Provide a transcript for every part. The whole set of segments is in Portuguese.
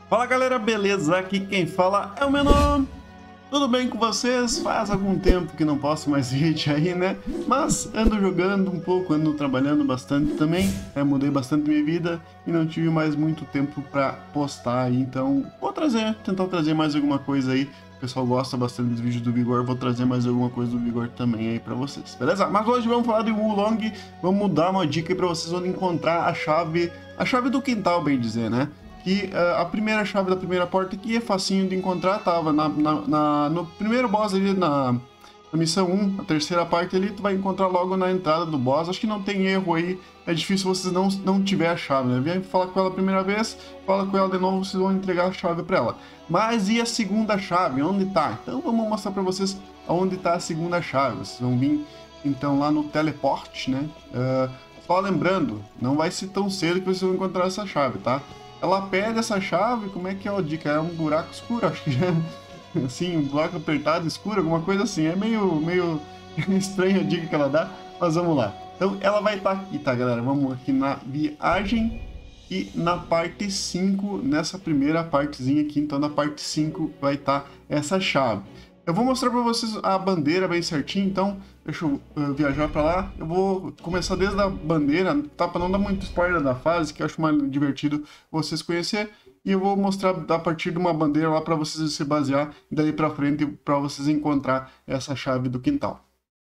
Fala galera, beleza? Aqui quem fala é o Menor. Tudo bem com vocês? Faz algum tempo que não posto mais vídeo aí, né? Mas ando jogando um pouco, ando trabalhando bastante também, mudei bastante minha vida e não tive mais muito tempo pra postar aí, então vou tentar trazer mais alguma coisa aí. O pessoal gosta bastante dos vídeos do Vigor, vou trazer mais alguma coisa do Vigor também aí pra vocês, beleza? Mas hoje vamos falar de Wulong, vamos dar uma dica aí pra vocês onde encontrar a chave do quintal, bem dizer, né? Que a primeira chave da primeira porta aqui é facinho de encontrar, tava no primeiro boss ali, na missão 1, a terceira parte ali, tu vai encontrar logo na entrada do boss, acho que não tem erro aí, é difícil vocês não tiver a chave, né? Vem falar com ela a primeira vez, fala com ela de novo, vocês vão entregar a chave para ela. Mas e a segunda chave, onde tá? Então vamos mostrar para vocês onde tá a segunda chave, vocês vão vir então lá no teleporte, né? Só lembrando, não vai ser tão cedo que vocês vão encontrar essa chave, tá? Ela perde essa chave, como é que é a dica? É um buraco escuro, acho que já é assim, um buraco apertado, escuro, alguma coisa assim. É meio estranha a dica que ela dá, mas vamos lá. Então ela vai estar aqui, tá galera? Vamos aqui na viagem e na parte 5, nessa primeira partezinha aqui, então na parte 5 vai estar essa chave. Eu vou mostrar para vocês a bandeira bem certinho, então deixa eu viajar para lá. Eu vou começar desde a bandeira, tá? Para não dar muito spoiler da fase, que eu acho mais divertido vocês conhecer. E eu vou mostrar a partir de uma bandeira lá para vocês se basear, e daí para frente para vocês encontrar essa chave do quintal.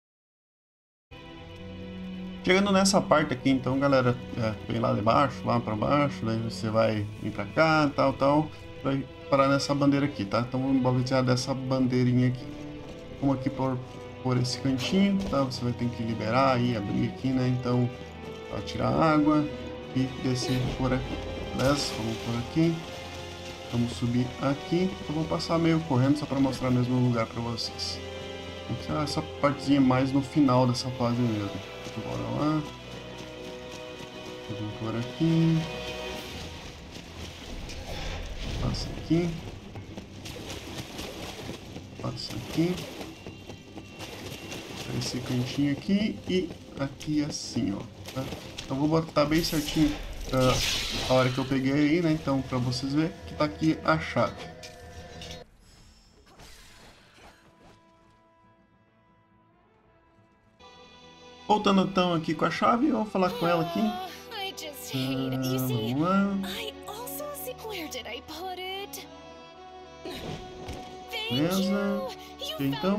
Chegando nessa parte aqui, então, galera, vem lá de baixo, lá para baixo, daí você vai vir para cá, tal, vai parar nessa bandeira aqui, tá? Então vamos balancear dessa bandeirinha aqui. Vamos aqui por esse cantinho, tá? Você vai ter que liberar aí, abrir aqui, né? Então, vai tirar água e descer por aqui, beleza? Vamos por aqui, vamos subir aqui. Eu vou passar meio correndo só para mostrar mesmo o lugar para vocês. Então, essa partezinha mais no final dessa fase mesmo. Bora lá. Vamos por aqui. Passa aqui. Passa aqui. Esse cantinho aqui e aqui assim, ó. Tá? Então vou botar bem certinho a hora que eu peguei aí, né? Então pra vocês verem que tá aqui a chave. Voltando então aqui com a chave, eu vou falar com ela aqui. Vamos lá. Beleza. Então.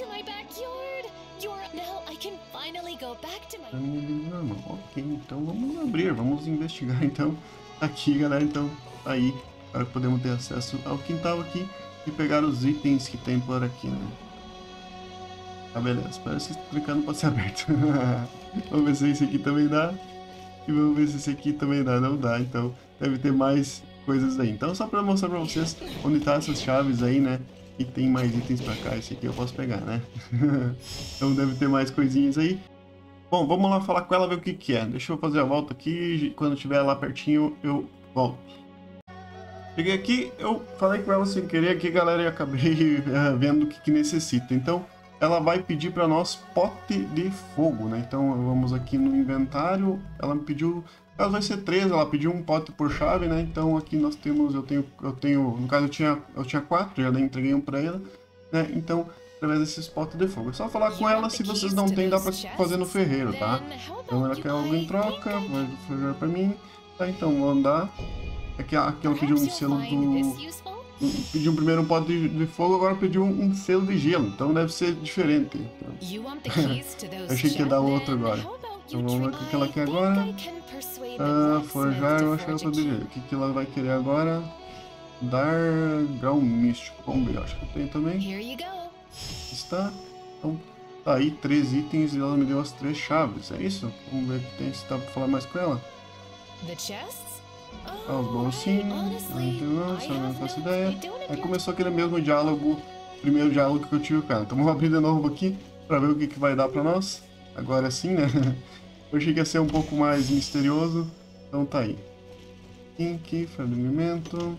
Ok, então vamos abrir, vamos investigar então aqui, galera. Então aí, para podemos ter acesso ao quintal aqui e pegar os itens que tem por aqui, né? Tá, beleza, parece que clicando para ser aberto. Vamos ver se esse aqui também dá. E vamos ver se esse aqui também dá. Não dá, então deve ter mais coisas aí. Então só para mostrar para vocês onde tá essas chaves aí, né? E tem mais itens para cá. Esse aqui eu posso pegar, né? Então deve ter mais coisinhas aí. Bom, vamos lá falar com ela, ver o que que é. Deixa eu fazer a volta aqui. Quando estiver lá pertinho, eu volto. Cheguei aqui, eu falei com ela sem querer aqui, galera, e acabei vendo o que que necessita. Então ela vai pedir para nós pote de fogo, né? Então vamos aqui no inventário, ela me pediu, caso vai ser 3, ela pediu um pote por chave, né? Então aqui nós temos, eu tenho, no caso eu tinha 4, já entreguei um para ela, né? Então através desses potes de fogo, é só falar com ela, se vocês não tem, dá para fazer no ferreiro, tá? Então ela quer algo em troca, vai fazer para mim, tá? Então vou andar, aqui ela pediu um selo do... Pediu primeiro um pote de fogo, agora pediu um selo de gelo, então deve ser diferente. Então. Achei que ia dar outro agora. Então vamos ver o que ela quer agora. Forjar, eu acho que ela poderia. O que ela vai querer agora? Dar grau místico. Vamos ver, acho que eu tenho também. Está. Então tá aí 3 itens e ela me deu as 3 chaves, é isso? Vamos ver o que tem, se dá pra falar mais com ela. Os bolsinhos, não faço ideia. Aí começou aquele mesmo diálogo, primeiro diálogo que eu tive com ela. Então vamos abrir de novo aqui para ver o que que vai dar para nós. Agora sim, né? Eu achei que ia ser um pouco mais misterioso, então tá aí. Aqui, fragmento,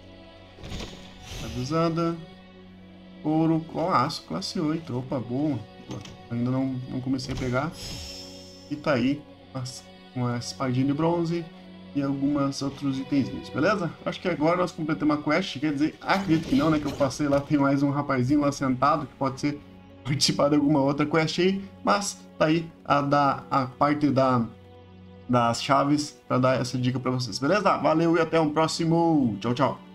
avisada, ouro, aço, classe 8, opa, boa. Ainda não comecei a pegar. E tá aí, uma espadinha de bronze. e alguns outros itenzinhos, beleza? Acho que agora nós completamos a quest, quer dizer, acredito que não, né? Que eu passei lá, tem mais um rapazinho lá sentado, que pode ser participar de alguma outra quest aí, mas tá aí a parte das chaves para dar essa dica para vocês, beleza? Valeu e até o próximo. Tchau, tchau.